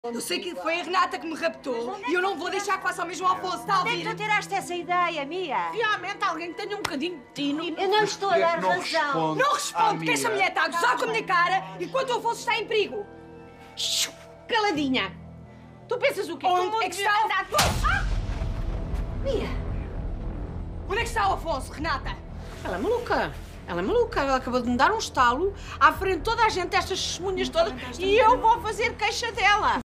Eu sei que foi a Renata que me raptou e eu não vou deixar que faça o mesmo ao Afonso, está a Onde é que ouvir? tu tiraste essa ideia, Mia? Realmente alguém que tenha um bocadinho de tino. Eu não estou a dar Não razão. responde Não à respondo porque essa Mia. mulher está a gozar com a minha cara enquanto o Afonso está em perigo. Caladinha. Tu pensas o quê? Onde é que está o... Mia, Onde é que está o Afonso, Renata? Ela é maluca. Ela é maluca. Ela acabou de me dar um estalo à frente de toda a gente, estas testemunhas todas, e eu vou fazer queixa dela.